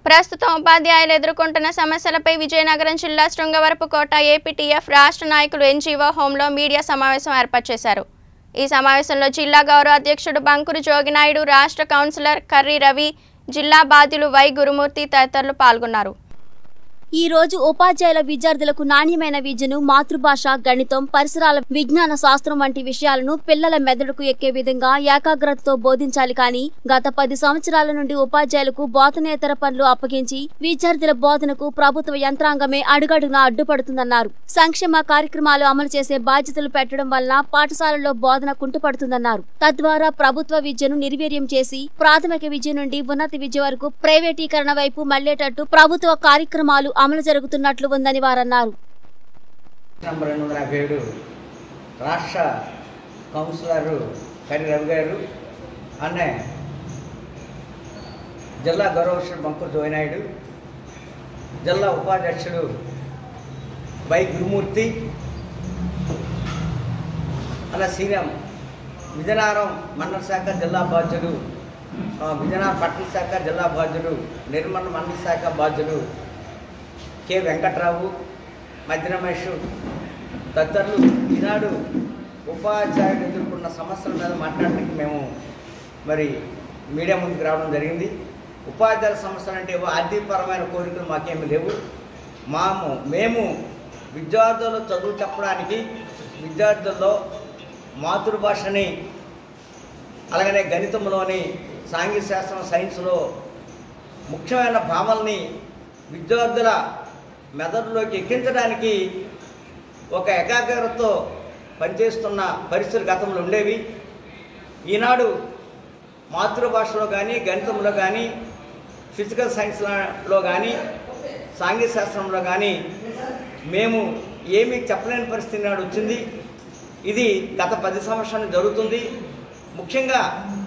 ప్రస్తుతం ఉపాధ్యాయులు ఎదుర్కొంటున్న సమస్యలపై విజయనగరం జిల్లా శృంగవరపుకోట ఏపీటీఎఫ్ రాష్ట్ర నాయకులు ఎన్జీఓ హోంలో మీడియా సమావేశం ఏర్పాటు చేశారు। ఈ సమావేశంలో జిల్లా గౌరవ అధ్యక్షుడు బంకురు జోగినాయుడు, రాష్ట్ర కౌన్సిలర్ కర్రీ రవి, జిల్లా బాధ్యులు వై గురుమూర్తి తదితరులు పాల్గొన్నారు। ఈ రోజు ఉపాధ్యాయుల విద్యార్థులకు నాణ్యమైన విద్యను మాతృభాష, గణితం, పరిసరాల విజ్ఞాన శాస్త్రం వంటి విషయాలను పిల్లల మెదడుకు ఎక్కే విధంగా ఏకాగ్రతతో బోధించాలి కానీ గత 10 సంవత్సరాల నుండి ఉపాధ్యాయులకు బోధనేతర పనులు అప్పగించి విద్యార్థుల బోధనకు ప్రభుత్వ యంత్రాంగమే అడుగడుగునా అడ్డుపడుతుందన్నారు। సంక్షేమ కార్యక్రమాలు అమలు చేసే బాధ్యతలు పెట్టడం వలన పాఠశాలల్లో బోధన కుంటుపడుతుందన్నారు। తద్వారా ప్రభుత్వ విద్యను నిర్వీర్యం చేసి ప్రాథమిక విద్య నుండి ఉన్నత విద్య వరకు ప్రైవేటీకరణ వైపు మళ్లేటట్టు ప్రభుత్వ కార్యక్రమాలు అమలు జరుగుతున్నట్లు ఉందని వారన్నారు। నంబర్ 257 రాష్ట్ర కౌన్సిలర్ కర్రీ రవి గారు అనే జిల్లా గౌరవ బంకురు జోగినాయుడు, జిల్లా ఉపాధ్యక్షుడు వై గురుమూర్తి, అలా సీఎం విజయనగరం మండల శాఖ జిల్లా బాధ్యులు, విజయనగరం పట్టణ శాఖ జిల్లా బాధ్యులు, నిర్మల్ మండల శాఖ బాధ్యులు కె వెంకట్రావు, మధ్య రమేష్ తదితరులు ఈనాడు ఉపాధ్యాయులు ఎదుర్కొన్న సమస్యల మీద మాట్లాడడానికి మేము మీడియా ముందుకు రావడం జరిగింది। ఉపాధ్యాయుల సమస్యలు అంటే ఆర్థికపరమైన కోరికలు మాకేమీ లేవు। మేము విద్యార్థులు చదువు చెప్పడానికి విద్యార్థుల్లో మాతృభాషని, అలాగనే గణితంలోని, సాంఘిక శాస్త్రం, సైన్స్లో ముఖ్యమైన భావనల్ని విద్యార్థుల మెదడులోకి ఎక్కించడానికి ఒక ఏకాగ్రతతో పనిచేస్తున్న పరిస్థితులు గతంలో ఉండేవి। ఈనాడు మాతృభాషలో కానీ, గణితంలో కానీ, ఫిజికల్ సైన్స్లో కానీ, సాంఘిక శాస్త్రంలో కానీ మేము ఏమీ చెప్పలేని పరిస్థితి నాడు వచ్చింది। ఇది గత 10 సంవత్సరాలు జరుగుతుంది। ముఖ్యంగా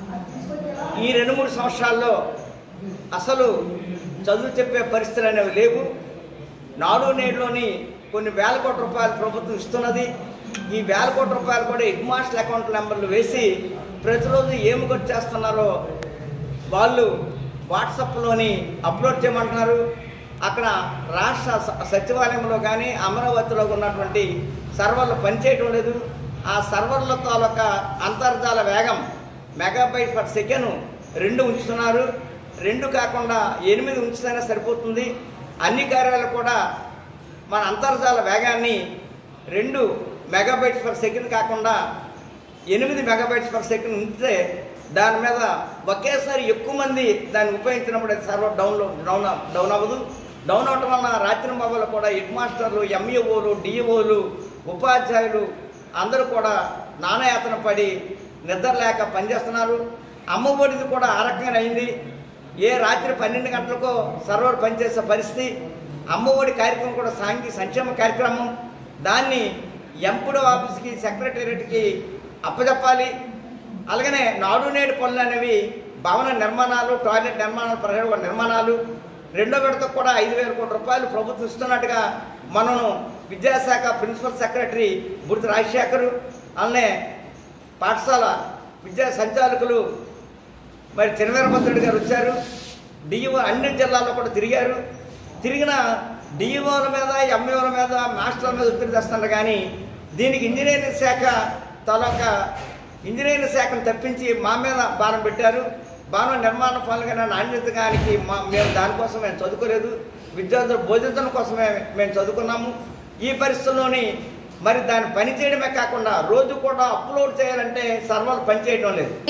ఈ 2-3 సంవత్సరాల్లో అసలు చదువు చెప్పే పరిస్థితులు అనేవి లేవు। నాడు నేడులోని కొన్ని వేల కోట్ల రూపాయలు ప్రభుత్వం ఇస్తున్నది। ఈ వేల కోట్ల రూపాయలు కూడా హెడ్ మాస్టర్ అకౌంట్ నెంబర్లు వేసి ప్రతిరోజు ఏమి ఖర్చు చేస్తున్నారో వాళ్ళు వాట్సాప్లోని అప్లోడ్ చేయమంటున్నారు। అక్కడ రాష్ట్ర సచివాలయంలో కానీ అమరావతిలో ఉన్నటువంటి సర్వర్లు పనిచేయటం లేదు। ఆ సర్వర్ల తాలూకా అంతర్జాల వేగం మెగాబైట్ పర్ సెకండ్ 2 ఉంచుతున్నారు। 2 కాకుండా 8 ఉంచితేనే సరిపోతుంది। అన్ని కార్యాలయాలు కూడా మన అంతర్జాల వేగాన్ని 2 మెగాబైట్స్ పర్ సెకండ్ కాకుండా 8 మెగాబైట్స్ పర్ సెకండ్ ఉంచితే దాని మీద ఒకేసారి ఎక్కువ మంది దాన్ని ఉపయోగించినప్పుడు అది సర్వర్ డౌన్ అవ్వదు। డౌన్ అవటం వలన రాత్రి బాబాలు కూడా హెడ్ మాస్టర్లు, ఎంఈఓలు, డిఈఓలు, ఉపాధ్యాయులు అందరూ కూడా నానాయాతన పడి నిద్ర లేక పనిచేస్తున్నారు। అమ్మఒడిది కూడా ఆ రకంగా అయింది। ఏ రాత్రి 12 గంటలకు సర్వర్ పనిచేసే పరిస్థితి। అమ్మఒడి కార్యక్రమం కూడా సాంఘిక సంక్షేమ కార్యక్రమం, దాన్ని ఎంపీడీ ఆఫీస్కి, సెక్రటేరియట్కి అప్పచెప్పాలి। అలాగనే నాడు నేడు పనులు అనేవి భవన నిర్మాణాలు, టాయిలెట్ నిర్మాణాలు, ప్రజల నిర్మాణాలు 2వ విడత కూడా 5,000 కోట్ల రూపాయలు ప్రభుత్వం ఇస్తున్నట్టుగా మనం విద్యాశాఖ ప్రిన్సిపల్ సెక్రటరీ బుర్తి రాజశేఖర్, అలానే పాఠశాల విద్యా సంచాలకులు తిరువీరభద్రుడు గారు వచ్చారు। డిఈఓ అన్ని జిల్లాల్లో కూడా తిరిగిన డిఈఓల మీద, ఎంఈఓల మీద, మాస్టర్ల మీద ఒత్తిడి తెస్తున్నారు కానీ దీనికి ఇంజనీరింగ్ శాఖ తాలూకా ఇంజనీరింగ్ శాఖను తప్పించి మా మీద భారం పెట్టారు। భవన నిర్మాణ పనులు కానీ, నాణ్యత కానీ మేము దానికోసం మేము చదువుకోలేదు, విద్యార్థులు బోధించడం కోసమే మేము చదువుకున్నాము। ఈ పరిస్థితుల్లోని దాన్ని పని చేయడమే కాకుండా రోజు కూడా అప్లోడ్ చేయాలంటే సర్వర్లు పనిచేయడం లేదు।